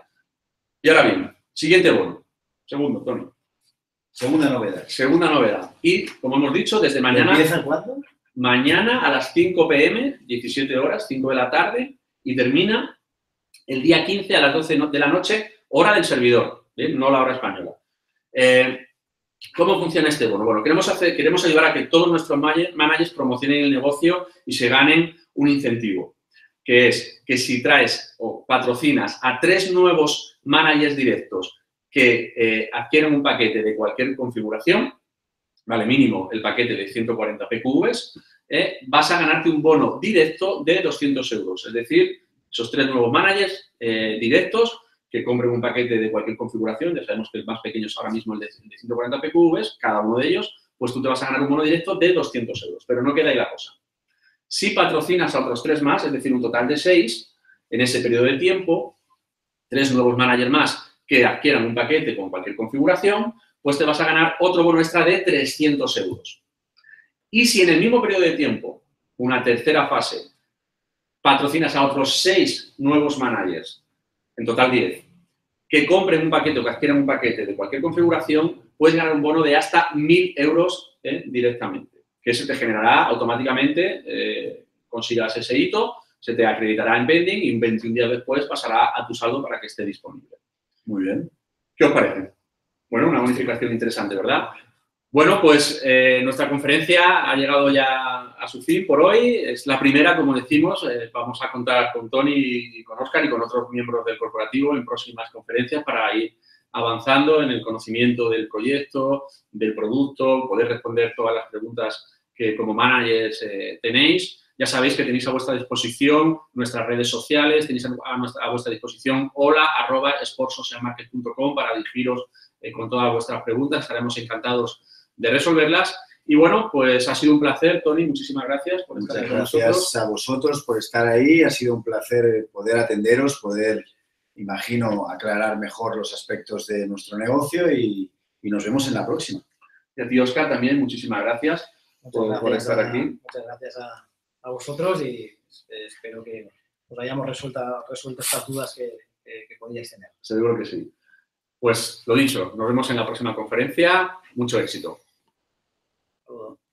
Y ahora bien, siguiente bono. Segundo, Tony. Segunda novedad. Segunda novedad. Y, como hemos dicho, desde mañana... ¿Empieza cuándo? Mañana a las cinco pe eme, diecisiete horas, cinco de la tarde, y termina el día quince a las doce de la noche, hora del servidor, ¿bien? No la hora española. Eh, ¿Cómo funciona este bono? Bueno, queremos, hacer, queremos ayudar a que todos nuestros managers promocionen el negocio y se ganen un incentivo, que es que si traes o patrocinas a tres nuevos managers directos que eh, adquieren un paquete de cualquier configuración, vale, mínimo el paquete de ciento cuarenta P Q Vs, eh, vas a ganarte un bono directo de doscientos euros, es decir, esos tres nuevos managers eh, directos que compren un paquete de cualquier configuración, ya sabemos que el más pequeño es ahora mismo el de, el de ciento cuarenta P Q Vs, cada uno de ellos, pues tú te vas a ganar un bono directo de doscientos euros, pero no queda ahí la cosa. Si patrocinas a otros tres más, es decir, un total de seis, en ese periodo de tiempo, tres nuevos managers más que adquieran un paquete con cualquier configuración, pues te vas a ganar otro bono extra de trescientos euros. Y si en el mismo periodo de tiempo, una tercera fase, patrocinas a otros seis nuevos managers, en total diez, que compren un paquete o que adquieran un paquete de cualquier configuración, puedes ganar un bono de hasta mil euros eh, directamente, que eso te generará automáticamente, eh, consigas ese hito, se te acreditará en pending y veintiún días después pasará a tu saldo para que esté disponible. Muy bien. ¿Qué os parece? Bueno, una bonificación interesante, ¿verdad? Bueno, pues eh, nuestra conferencia ha llegado ya a su fin por hoy. Es la primera, como decimos. Eh, vamos a contar con Tony y con Óscar y con otros miembros del corporativo en próximas conferencias para ir avanzando en el conocimiento del proyecto, del producto, poder responder todas las preguntas que como managers eh, tenéis. Ya sabéis que tenéis a vuestra disposición nuestras redes sociales, tenéis a, nuestra, a vuestra disposición hola arroba sportsocialmarket punto com para dirigiros eh, con todas vuestras preguntas. Estaremos encantados de resolverlas. Y bueno, pues ha sido un placer, Tony, muchísimas gracias por estar Muchas con gracias nosotros. a vosotros por estar ahí. Ha sido un placer poder atenderos, poder, imagino, aclarar mejor los aspectos de nuestro negocio y, y nos vemos en la próxima. Y a ti, Óscar, también muchísimas gracias, por, gracias por estar a, aquí. Muchas gracias a, a vosotros y eh, espero que os hayamos resuelto, resuelto estas dudas que, que, que podíais tener. Seguro que sí. Pues lo dicho, nos vemos en la próxima conferencia. Mucho éxito. Todo.